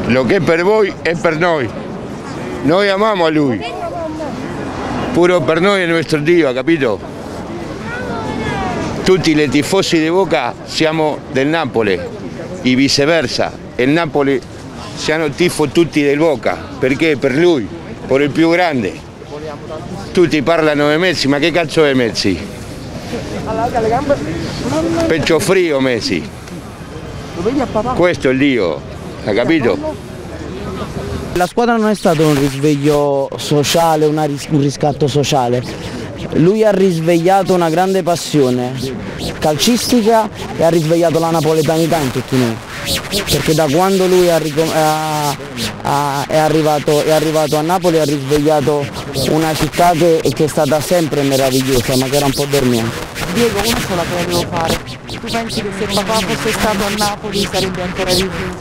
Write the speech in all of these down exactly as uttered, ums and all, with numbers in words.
lo che è per voi è per noi. Noi amiamo a lui. Puro per noi è il nostro Dio, ha capito? Tutti i tifosi di Boca siamo del Napoli e viceversa. Il Napoli siamo tifo tutti del Boca, perché per lui, per il più grande. Tutti parlano di Messi, ma che cazzo è Messi? Pecho frio Messi. Questo è il Dio, ha capito? La squadra non è stato un risveglio sociale, una ris- un riscatto sociale. Lui ha risvegliato una grande passione calcistica e ha risvegliato la napoletanità in tutti noi. Perché da quando lui è, ha, ha, è, arrivato, è arrivato a Napoli ha risvegliato una città che, che è stata sempre meravigliosa, ma che era un po' dormiente. Diego, una sola che devo fare. Tu pensi che se papà fosse stato a Napoli sarebbe ancora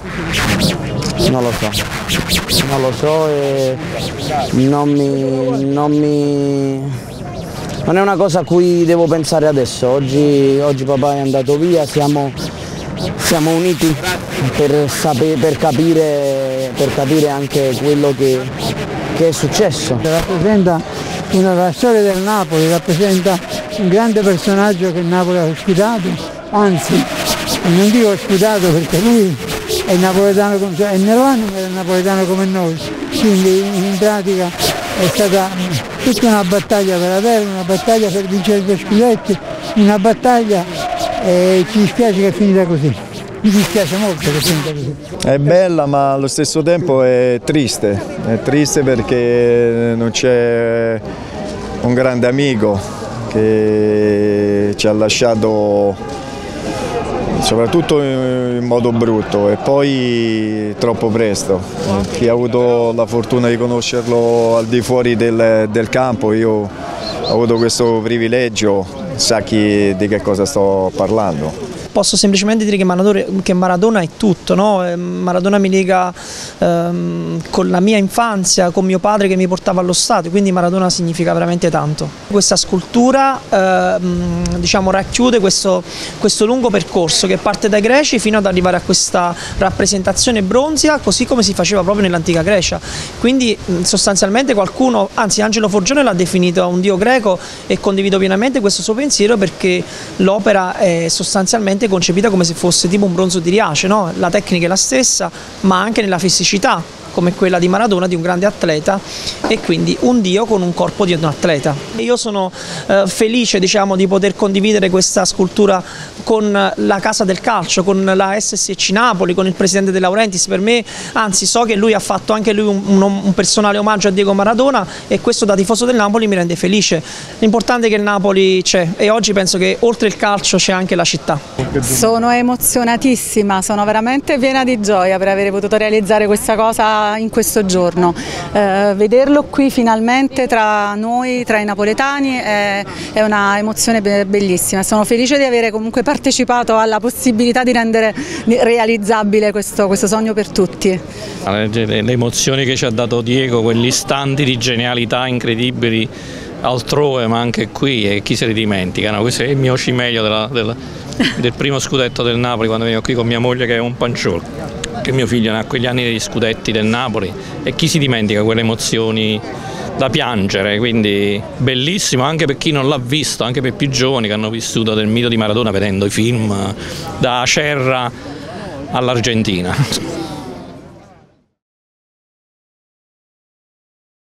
vivo? Non lo so, non lo so e non mi, non mi... non è una cosa a cui devo pensare adesso. Oggi, oggi papà è andato via, siamo, siamo uniti per, sapere, per, capire, per capire anche quello che, che è successo. Rappresenta una la storia del Napoli, rappresenta un grande personaggio che il Napoli ha ospitato, anzi non dico ospitato perché lui è napoletano, cioè è nell'animo è napoletano come noi, quindi in pratica è stata tutta una battaglia per la terra, una battaglia per vincere due scudetti, una battaglia e ci dispiace che è finita così. Mi dispiace molto che è finita così. È bella ma allo stesso tempo è triste, è triste perché non c'è un grande amico che ci ha lasciato soprattutto in modo brutto e poi troppo presto. Chi ha avuto la fortuna di conoscerlo al di fuori del, del campo, io ho avuto questo privilegio, sa chi, di che cosa sto parlando. Posso semplicemente dire che Maradona, che Maradona è tutto, no? Maradona mi lega ehm, con la mia infanzia, con mio padre che mi portava allo stadio, quindi Maradona significa veramente tanto. Questa scultura ehm, diciamo, racchiude questo, questo lungo percorso che parte dai Greci fino ad arrivare a questa rappresentazione bronzea, così come si faceva proprio nell'antica Grecia. Quindi sostanzialmente qualcuno, anzi Angelo Forgione l'ha definito un dio greco e condivido pienamente questo suo pensiero perché l'opera è sostanzialmente concepita come se fosse tipo un bronzo di Riace, no? La tecnica è la stessa, ma anche nella fisicità, come quella di Maradona, di un grande atleta, e quindi un dio con un corpo di un atleta. Io sono eh, felice, diciamo, di poter condividere questa scultura con la Casa del Calcio, con la S S C Napoli, con il presidente De Laurentiis. Per me, anzi, so che lui ha fatto anche lui un, un, un personale omaggio a Diego Maradona e questo da tifoso del Napoli mi rende felice. L'importante è che il Napoli c'è e oggi penso che oltre il calcio c'è anche la città. Sono emozionatissima, sono veramente piena di gioia per aver potuto realizzare questa cosa in questo giorno. Eh, vederlo qui finalmente tra noi, tra i napoletani, è, è una emozione bellissima. Sono felice di avere comunque partecipato alla possibilità di rendere realizzabile questo, questo sogno per tutti. Le emozioni che ci ha dato Diego, quegli istanti di genialità incredibili altrove ma anche qui, e chi se li dimentica, no? Questo è il mio cimelio della, della, del primo scudetto del Napoli, quando venivo qui con mia moglie che è un panciolo, che mio figlio ha quegli anni degli scudetti del Napoli, e chi si dimentica quelle emozioni da piangere, quindi bellissimo anche per chi non l'ha visto, anche per più giovani che hanno vissuto del mito di Maradona vedendo i film da Acerra all'Argentina.